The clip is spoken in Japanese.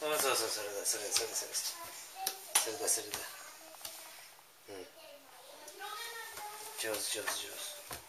そうそう、それだそれそれそれそれだそれだ。うん、上手上手上手。